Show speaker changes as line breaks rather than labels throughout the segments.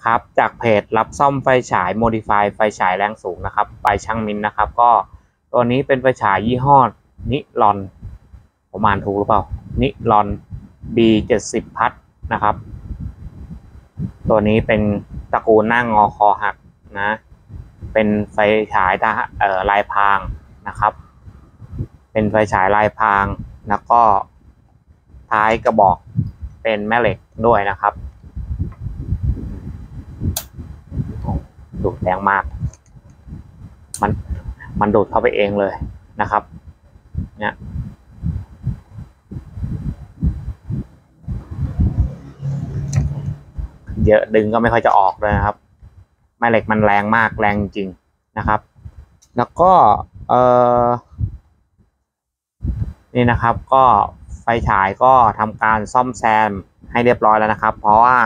ครับจากเพจรับซ่อมไฟฉาย Modify ไฟฉายแรงสูงนะครับbyช่างมินนะครับก็ตัวนี้เป็นไฟฉายยี่ห้อนิลอนผมอ่านถูกหรือเปล่านิลอน B70 พัทนะครับตัวนี้เป็นตระกูลหน้างอคอหักนะเป็นไฟฉายลายพรางนะครับเป็นไฟฉายลายพรางแล้วก็ท้ายกระบอกเป็นแม่เหล็กด้วยนะครับดูดแรงมากมันดูดเข้าไปเองเลยนะครับเนี่ยเยอะดึงก็ไม่ค่อยจะออกเลยนะครับแม่เหล็กมันแรงมากแรงจริงนะครับแล้วก็นี่นะครับก็ไฟฉายก็ทำการซ่อมแซมให้เรียบร้อยแล้วนะครับเพราะว่า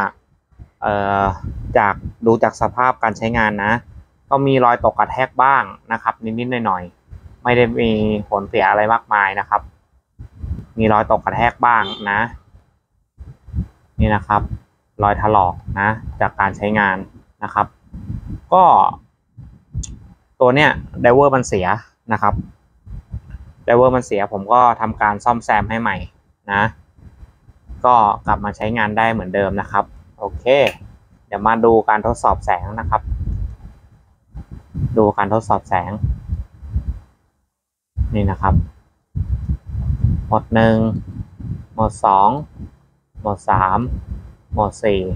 ดูจากสภาพการใช้งานนะก็มีรอยตกกระแทกบ้างนะครับนิดๆหน่อยๆไม่ได้มีผลเสียอะไรมากมายนะครับมีรอยตกกระแทกบ้างนะนี่นะครับรอยถลอกนะจากการใช้งานนะครับก็ตัวเนี้ยไดเวอร์มันเสียนะครับไดเวอร์มันเสียผมก็ทำการซ่อมแซมให้ใหม่นะก็กลับมาใช้งานได้เหมือนเดิมนะครับโอเคเดี๋ยวมาดูการทดสอบแสงนะครับดูการทดสอบแสงนี่นะครับโหมด1โหมด2โหมด3โหมด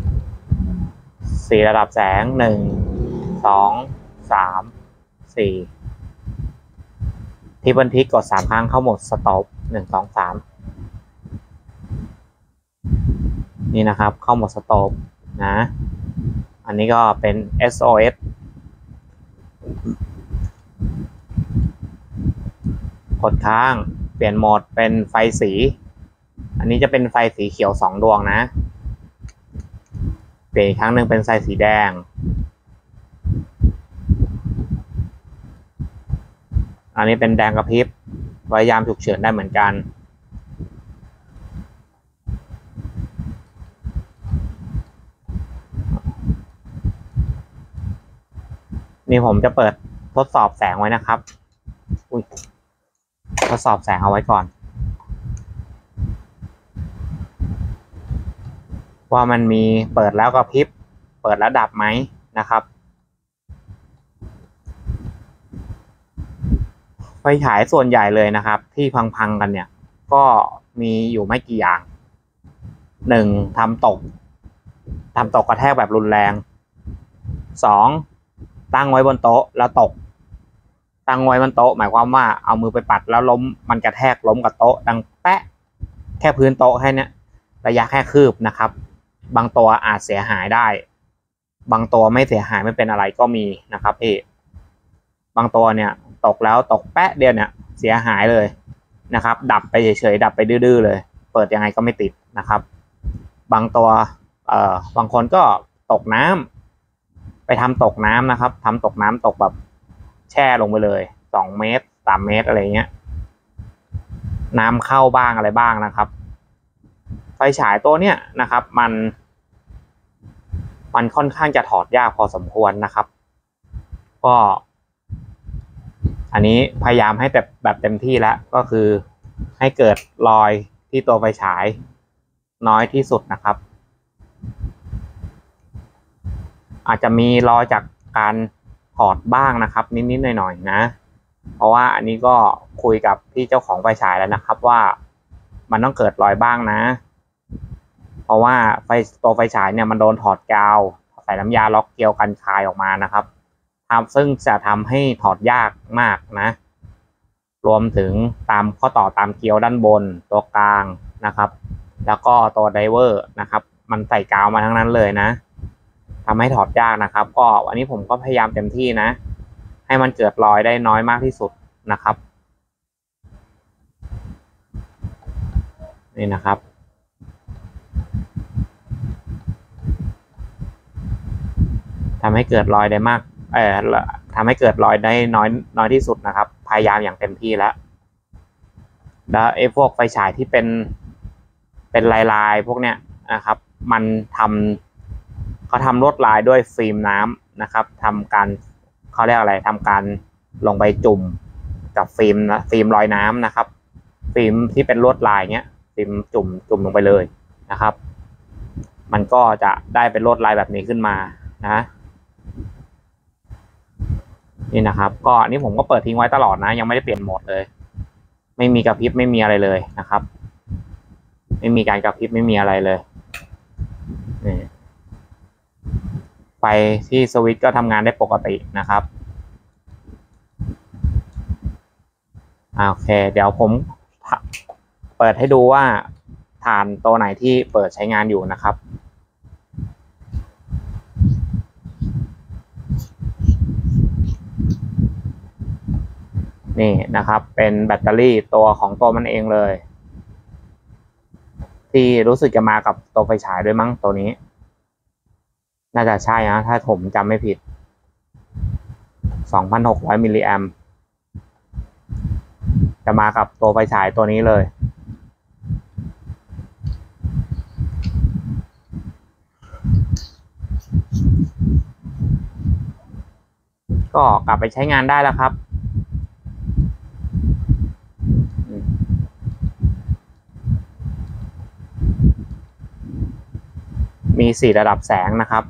4ระดับแสง1 2 3 4ที่บันทึกกด3ครั้งเข้าโหมดสต็อป1 2 3นี่นะครับเข้าโหมดสต็อปนะอันนี้ก็เป็น SOS กดค้างเปลี่ยนโหมดเป็นไฟสีอันนี้จะเป็นไฟสีเขียว2ดวงนะเปลี่ยนอีกครั้งหนึ่งเป็นไฟสีแดงอันนี้เป็นแดงกระพริบไว้ยามฉุกเฉินได้เหมือนกันนี่ผมจะเปิดทดสอบแสงไว้นะครับทดสอบแสงเอาไว้ก่อนว่ามันมีเปิดแล้วกระพริบเปิดแล้วดับไหมนะครับไฟฉายส่วนใหญ่เลยนะครับที่พังกันเนี่ยก็มีอยู่ไม่กี่อย่าง1ทำตกกระแทกแบบรุนแรง2ตั้งไว้บนโต๊ะแล้วตกตั้งไว้บนโต๊ะหมายความว่าเอามือไปปัดแล้วล้มมันกระแทกล้มกับโต๊ะดังแปะแค่พื้นโต๊ะแค่นี้ระยะแค่คืบนะครับบางตัวอาจเสียหายได้บางตัวไม่เสียหายไม่เป็นอะไรก็มีนะครับพี่บางตัวเนี่ยตกแล้วตกแปะเดียวเนี่ยเสียหายเลยนะครับดับไปเฉยๆดับไปดื้อๆเลยเปิดยังไงก็ไม่ติดนะครับบางตัวบางคนก็ตกน้ำไปทำตกน้ำนะครับทำตกน้ำตกแบบแช่ลงไปเลย2 เมตร 3 เมตรอะไรเงี้ยน้ำเข้าบ้างอะไรบ้างนะครับไฟฉายตัวเนี้ยนะครับมันค่อนข้างจะถอดยากพอสมควรนะครับก็อันนี้พยายามให้แบบเต็มที่แล้วก็คือให้เกิดรอยที่ตัวไฟฉายน้อยที่สุดนะครับอาจจะมีรอยจากการถอดบ้างนะครับนิดๆหน่อยๆนะเพราะว่าอันนี้ก็คุยกับพี่เจ้าของไฟฉายแล้วนะครับว่ามันต้องเกิดรอยบ้างนะเพราะว่าตัวไฟฉายเนี่ยมันโดนถอดกาวใส่น้ำยาล็อกเกลียวกันคายออกมานะครับซึ่งจะทำให้ถอดยากมากนะรวมถึงตามข้อต่อตามเกลียวด้านบนตัวกลางนะครับแล้วก็ตัวไดเวอร์นะครับมันใส่กาวมาทั้งนั้นเลยนะทำให้ถอดยากนะครับก็วันนี้ผมก็พยายามเต็มที่นะให้มันเกิดรอยได้น้อยมากที่สุดนะครับนี่นะครับทำให้เกิดรอยได้มากทำให้เกิดรอยได้น้อยที่สุดนะครับพยายามอย่างเต็มที่แล้วไอ้พวกไฟฉายที่เป็นลายพวกเนี้ยนะครับมันทำเขาทำลวดลายด้วยฟิล์มน้ำนะครับทำการเขาเรียกอะไรทำการลงไปจุ่มกับฟิล์มลอยน้ำนะครับฟิล์มที่เป็นลวดลายเนี้ยฟิล์มจุ่มลงไปเลยนะครับ มันก็จะได้เป็นลวดลายแบบนี้ขึ้นมานะนี่นะครับก็อันนี้ผมก็เปิดทิ้งไว้ตลอดนะยังไม่ได้เปลี่ยนโหมดเลยไม่มีกระพริบไม่มีอะไรเลยนะครับไม่มีการกระพริบไม่มีอะไรเลยนี่ไฟที่สวิตช์ก็ทำงานได้ปกตินะครับโอเคเดี๋ยวผมเปิดให้ดูว่าถ่านตัวไหนที่เปิดใช้งานอยู่นะครับนี่นะครับเป็นแบตเตอรี่ตัวของตัวมันเองเลยที่รู้สึกจะมากับตัวไฟฉายด้วยมั้งตัวนี้น่าจะใช่นะถ้าผมจำไม่ผิด 2,600 มิลลิแอมป์จะมากับตัวไฟฉายตัวนี้เลยก็กลับไปใช้งานได้แล้วครับมี4ระดับแสงนะครับ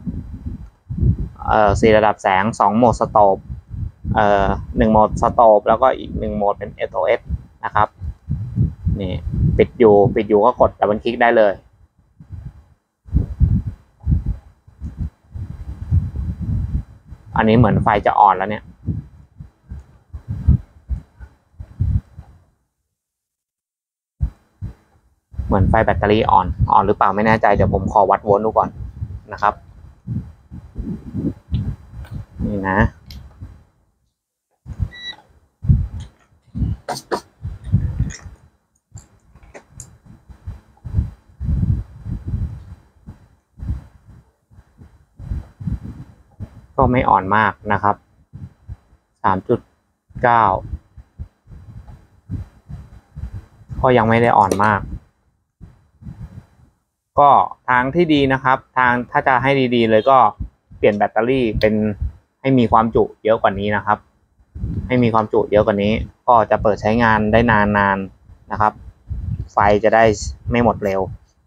4ระดับแสง2โหมดสโตป1โหมดสโตปแล้วก็อีก1โหมดเป็น SOS นะครับนี่ปิดอยู่ก็กดดับเบิลคลิกได้เลยอันนี้เหมือนไฟจะอ่อนแล้วเนี่ยเหมือนไฟแบตเตอรี่อ่อนหรือเปล่าไม่แน่ใจเดี๋ยวผมขอวัดโวลต์ดูก่อนนะครับนี่นะก็ไม่อ่อนมากนะครับ 3.9 ก็ยังไม่ได้อ่อนมากก็ทางที่ดีนะครับถ้าจะให้ดีๆเลยก็เปลี่ยนแบตเตอรี่เป็นให้มีความจุเยอะกว่านี้นะครับให้มีความจุเยอะกว่านี้ก็จะเปิดใช้งานได้นานนะครับไฟจะได้ไม่หมดเร็ว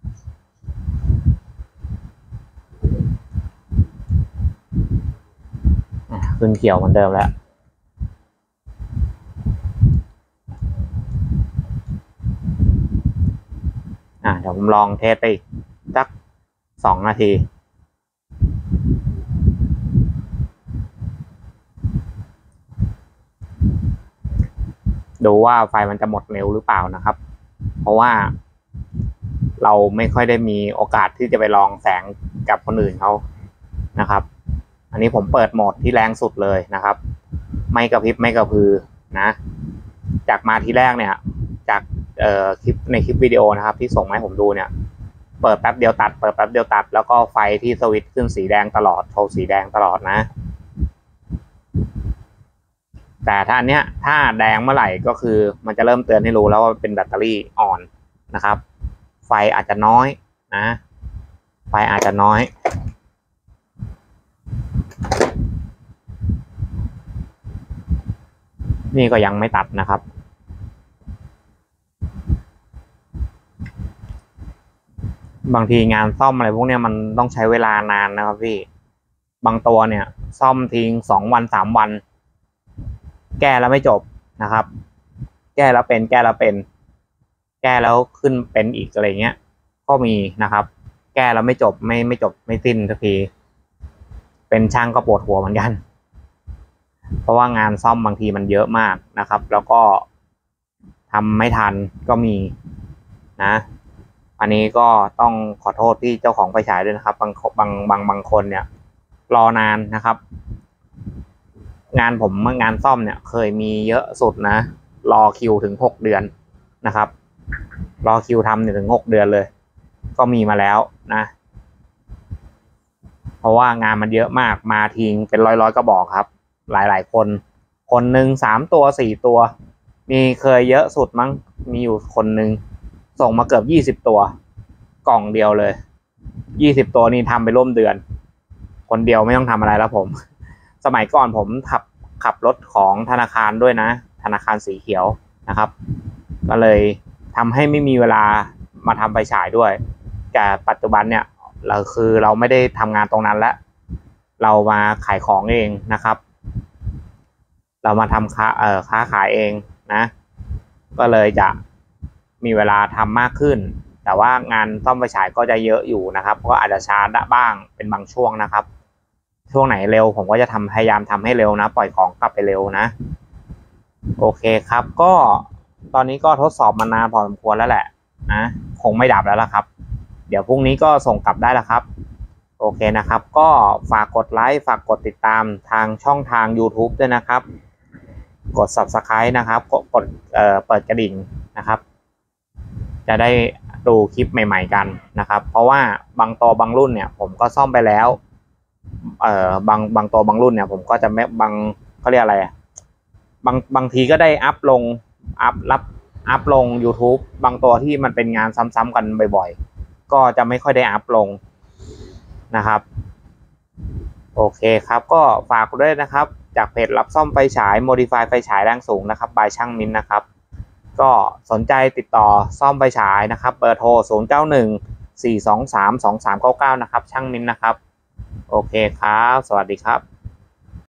ขึ้นเขียวเหมือนเดิมแล้วเดี๋ยวผมลองเทสไปอีกสัก2 นาทีดูว่าไฟมันจะหมดเร็วหรือเปล่านะครับเพราะว่าเราไม่ค่อยได้มีโอกาสที่จะไปลองแสงกับคนอื่นเขานะครับอันนี้ผมเปิดโหมดที่แรงสุดเลยนะครับไม่กระพริบไม่กระพือนะจากมาทีแรกเนี่ยจากคลิปในคลิปวิดีโอนะครับที่ส่งมาให้ผมดูเนี่ยเปิดแป๊บเดียวตัดเปิดแป๊บเดียวตัดแล้วก็ไฟที่สวิตช์ขึ้นสีแดงตลอดโชว์สีแดงตลอดนะแต่ถ้าอันเนี้ยถ้าแดงเมื่อไหร่ก็คือมันจะเริ่มเตือนให้รู้แล้วว่าเป็นแบตเตอรี่อ่อนนะครับไฟอาจจะน้อยนะไฟอาจจะน้อยนี่ก็ยังไม่ตัดนะครับบางทีงานซ่อมอะไรพวกเนี้ยมันต้องใช้เวลานานนะครับพี่บางตัวเนี่ยซ่อมทิ้ง2 วัน 3 วันแก้แล้วไม่จบนะครับแก้แล้วเป็นแก้แล้วขึ้นเป็นอีกอะไรเงี้ยก็มีนะครับแก้แล้วไม่จบไม่จบไม่สิ้นสักทีเป็นช่างก็ปวดหัวเหมือนกันเพราะว่างานซ่อมบางทีมันเยอะมากนะครับแล้วก็ทำไม่ทันก็มีนะอันนี้ก็ต้องขอโทษที่เจ้าของไฟฉายด้วยนะครับบางคนเนี่ยรอนานนะครับงานผมงานซ่อมเนี่ยเคยมีเยอะสุดนะรอคิวถึง6 เดือนนะครับรอคิวทำถึง6 เดือนเลยก็มีมาแล้วนะเพราะว่างานมันเยอะมากมาทิ้งเป็นร้อยกระบอกครับหลายคนหนึ่ง3 ตัว 4 ตัวมีเคยเยอะสุดมั้งมีอยู่คนหนึ่งส่งมาเกือบ20 ตัวกล่องเดียวเลย20 ตัวนี่ทำไปร่วมเดือนคนเดียวไม่ต้องทำอะไรแล้วผม สมัยก่อนผมขับรถของธนาคารด้วยนะธนาคารสีเขียวนะครับ ก็เลยทำให้ไม่มีเวลามาทำไฟฉายด้วยแต่ปัจจุบันเนี่ยเราไม่ได้ทำงานตรงนั้นแล้วเรามาขายของเองนะครับ เรามาทำค้าขายเองนะก็เลยจะมีเวลาทำมากขึ้นแต่ว่างานซ่อมไฟฉายก็จะเยอะอยู่นะครับก็อาจจะช้าบ้างเป็นบางช่วงนะครับช่วงไหนเร็วผมก็จะพยายามทำให้เร็วนะปล่อยของกลับไปเร็วนะโอเคครับก็ตอนนี้ก็ทดสอบมานานพอสมควรแล้วแหละนะคงไม่ดับแล้วล่ะครับเดี๋ยวพรุ่งนี้ก็ส่งกลับได้แล้วครับโอเคนะครับก็ฝากกดไลค์ฝากกดติดตามทางช่องทาง YouTube ด้วยนะครับกด Subscribe นะครับกดเปิดกระดิ่งนะครับจะได้ดูคลิปใหม่ๆกันนะครับเพราะว่าบางตัวบางรุ่นเนี่ยผมก็ซ่อมไปแล้วบางตัวบางรุ่นเนี่ยผมก็จะไม่เขาเรียกอะไรบางทีก็ได้อัพลง YouTube บางตัวที่มันเป็นงานซ้ำๆกันบ่อยๆก็จะไม่ค่อยได้อัพลงนะครับโอเคครับก็ฝากด้วยนะครับจากเพจรับซ่อมไฟฉาย Modify ไฟฉายแรงสูงนะครับบายช่างมิ้นนะครับก็สนใจติดต่อซ่อมไฟฉายนะครับเบอร์โทร0914232399นะครับช่างมิ้นนะครับโอเคครับสวัสดีครับ